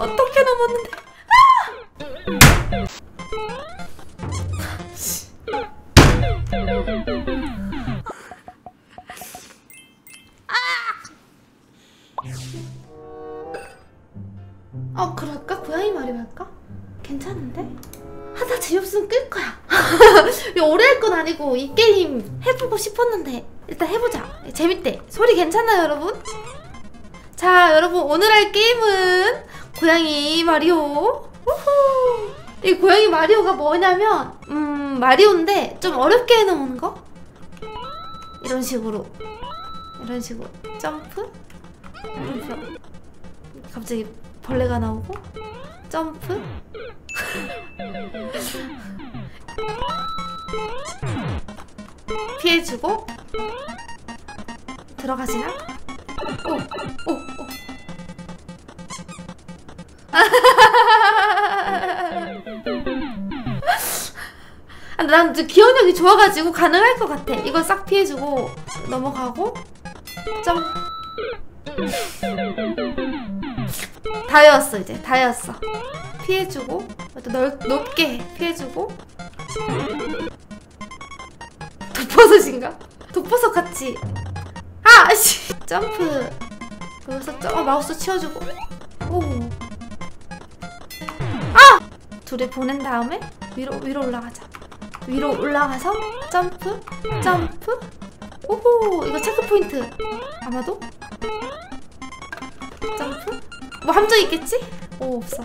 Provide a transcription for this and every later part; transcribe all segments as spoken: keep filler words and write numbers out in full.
어떻게 넘었는데? 아! 어, 그럴까? 고양이 말이 할까? 괜찮은데? 하다 재미없으면 끌 거야. 오래 할 건 아니고 이 게임 해보고 싶었는데 일단 해보자. 재밌대. 소리 괜찮나요, 여러분? 자, 여러분 오늘 할 게임은 고양이 마리오. 우후. 이 고양이 마리오가 뭐냐면 음 마리오인데 좀 어렵게 해놓은 거? 이런 식으로 이런 식으로 점프? 점프. 갑자기 벌레가 나오고 점프. 피해주고 들어가지나? 오! 오! 오! 아, 난 기억력이 좋아가지고 가능할 것 같아. 이걸 싹 피해주고 넘어가고 점. 다 외웠어. 이제 다 외웠어. 피해주고 넓, 높게 피해주고 독버섯인가? 독버섯 같이. 아! 씨! 점프. 여기서 점, 어, 마우스 치워주고. 오. 아! 둘이 보낸 다음에 위로 위로 올라가자. 위로 올라가서 점프 점프. 오호, 이거 체크포인트. 아마도 점프. 뭐 함정 있겠지? 오, 없어.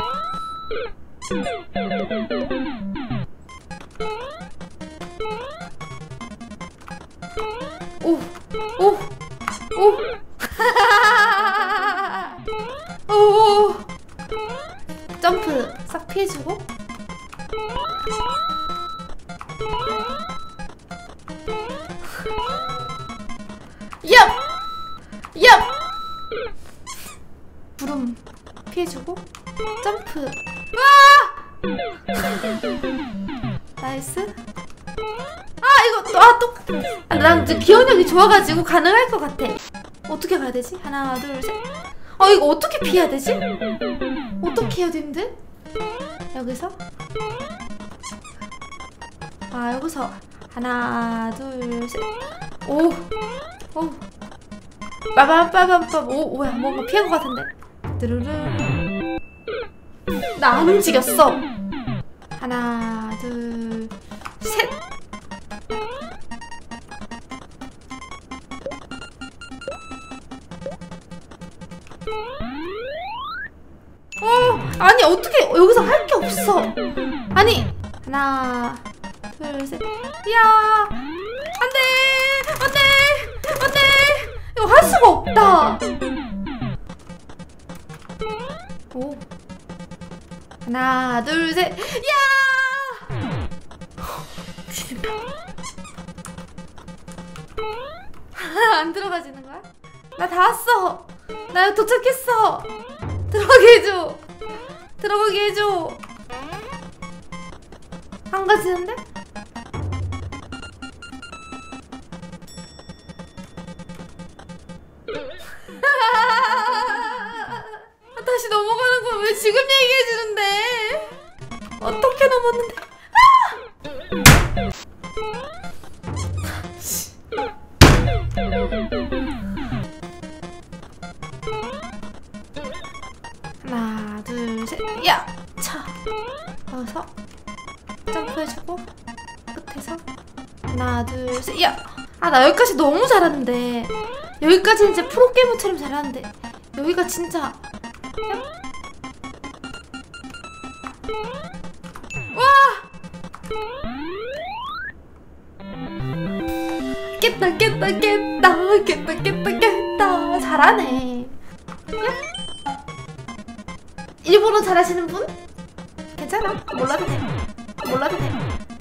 오! 오! 오! 오! 점프 싹 피해주고 얍! 얍! 구름 피해주고 점프. 와! 나이스. 아, 이거 아, 또 아, 난 기억력이 좋아가지고 가능할 것 같아. 어떻게 가야 되지? 하나, 둘, 셋. 어, 이거 어떻게 피해야 되지? 어떻게 해야 되는데? 여기서? 아, 여기서 하나, 둘, 셋. 오, 오, 빠밤빠밤빰. 오, 뭐야? 뭔가 피한 것 같은데. 드르르. 나 안 움직였어. 하나, 둘, 셋. 어, 아니 어떻게 여기서 할 게 없어. 아니 하나, 둘, 셋. 이야, 안돼, 안돼, 안돼. 이거 할 수가 없다. 오, 하나, 둘, 셋. 이야. 안 들어가지는 거야? 나 다 왔어. 나 도착했어. 들어가게 해줘. 들어가게 해줘. 안 가지는데? 다시 넘어가는 거 왜 지금 얘기해주는데? 어떻게 넘었는데? 하나, 둘, 셋. 야! 차! 여기서 점프해주고 끝에서 하나, 둘, 셋. 야! 아, 나 여기까지 너무 잘하는데. 여기까지는 이제 프로게이머처럼 잘하는데 여기가 진짜. 야! 와! 깼다 깼다 깼다 깼다 깼다 깼다. 잘하네. 야! 일본어 잘하시는 분? 괜찮아. 몰라도 돼. 몰라도 돼.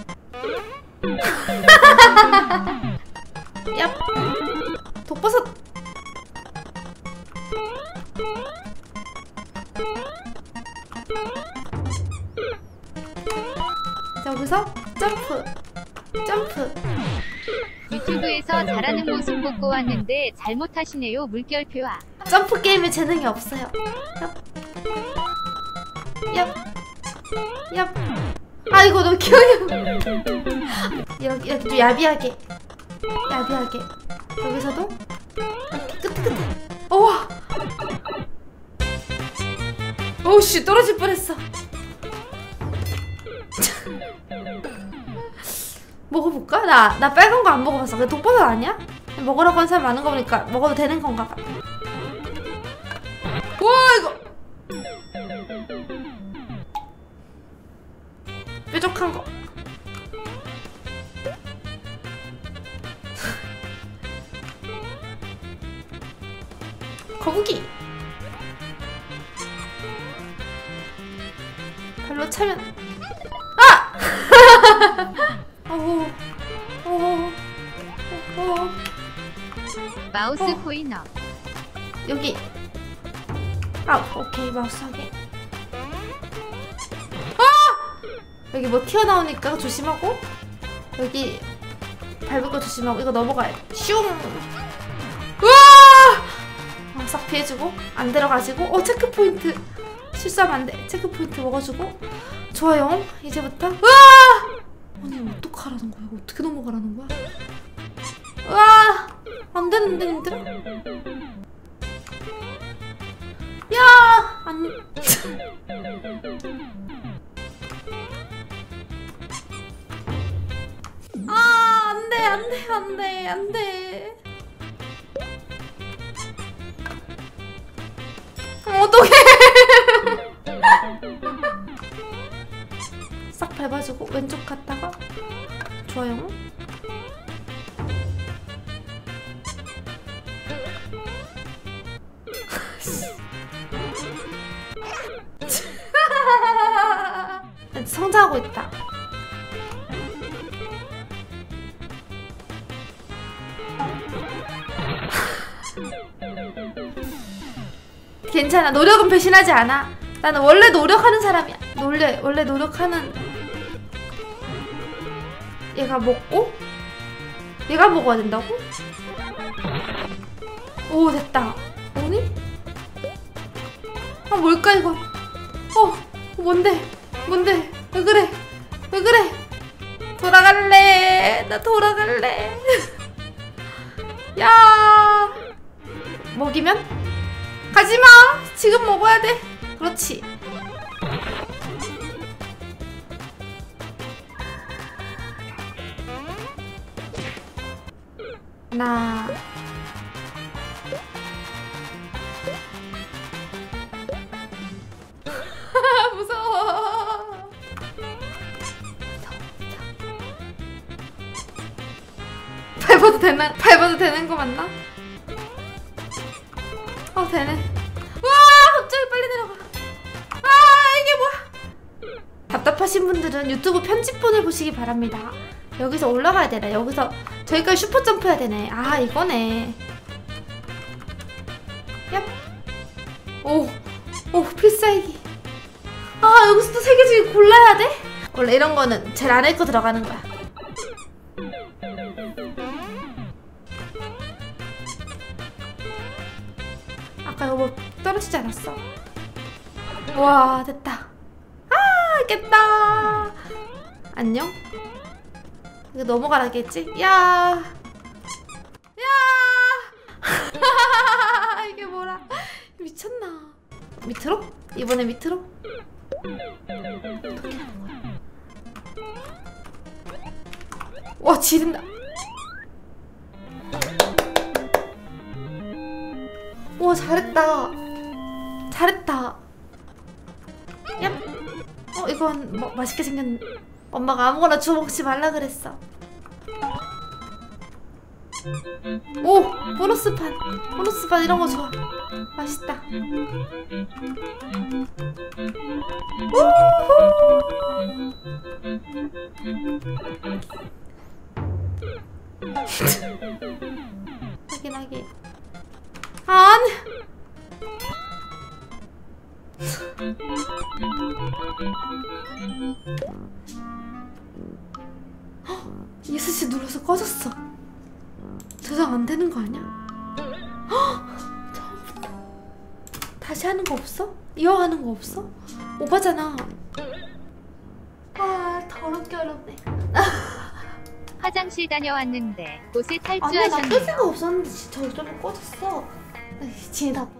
야, 독버섯. 자, 여기서 점프, 점프. 유튜브에서 잘하는 모습 보고 왔는데 잘못하시네요. 물결표와 점프 게임에 재능이 없어요. 야. 야. 아 이거 너무 기억이 이렇게, 이렇게 좀 야비하게 야비하게 여기서도 이렇게 끝에 끝에. 우와. 오우씨 떨어질 뻔했어. 먹어볼까? 나, 나 빨간 거 안 먹어봤어. 그게 독버섯 아니야? 먹으라고 하는 사람 많은 거 보니까 먹어도 되는 건가 봐. 우와 이거 뾰족한 거. 거북이. 발로 차면 아! 어허 어허 어허. 마우스 어. 포인터. 여기. 아 오케이 마우스 하게. 아! 여기 뭐 튀어나오니까 조심하고. 여기 밟을 거 조심하고. 이거 넘어가야 돼. 슝. 우와! 어, 싹 피해주고 안 들어가지고. 어 체크포인트. 실수하면 안 돼. 체크포인트 먹어주고. 좋아요. 이제부터. 우와! 아니 어떡하라는 거야? 어떻게 넘어가라는 거야? 우와! 안 되는데 님들아? 야! 안. 아, 안 돼, 안 돼, 안 돼, 안 돼. 어떡해. 싹 밟아주고 왼쪽 갔다가. 좋아요. 성장하고 있다. 괜찮아. 노력은 배신하지 않아. 나는 원래 노력하는 사람이야. 원래 원래 노력하는. 얘가 먹고 얘가 먹어야 된다고? 오 됐다. 뭐니? 아 뭘까 이거? 어 뭔데? 뭔데? 왜 그래? 왜 그래? 돌아갈래. 나 돌아갈래. 야 먹이면? 가지마. 지금 먹어야 돼. 그렇지. 나 무서워. 밟아도 되나? 밟아도 되는 거 맞나? 어 되네. 와 갑자기 빨리 내려가. 아 이게 뭐야? 답답하신 분들은 유튜브 편집본을 보시기 바랍니다. 여기서 올라가야 되나? 여기서 저기까지 슈퍼 점프 해야 되네. 아 이거네. 얍. 오, 오 필살기. 아 여기서 또 세 개 중에 골라야 돼? 원래 이런 거는 제일 안에 거 들어가는 거야. 아까 이거 뭐 떨어지지 않았어? 와 됐다. 아 깼다. 안녕? 이거 넘어가라겠지? 야, 야, 이게 뭐라? 미쳤나? 밑으로? 이번에 밑으로? 어떻게 하는 거야? 와 지른다. 와 잘했다. 잘했다. 얍. 어 이건 뭐 맛있게 생겼. 엄마가 아무거나 주워 먹지 말라 그랬어. 오! 보너스판! 보너스판 이런 거 좋아. 맛있다. 우후! 하긴 하긴. 아니! 예스씨 눌러서 꺼졌어. 저장 안 되는 거 아니야? 처음부터 다시 하는 거 없어? 이어가는 거 없어? 오바잖아. 아 더럽게 어렵네. 화장실 다녀왔는데 곳에 아니 나 끌 탈주하셨네요. 수가 없었는데 진짜 저절로 꺼졌어. 에이, 진이 다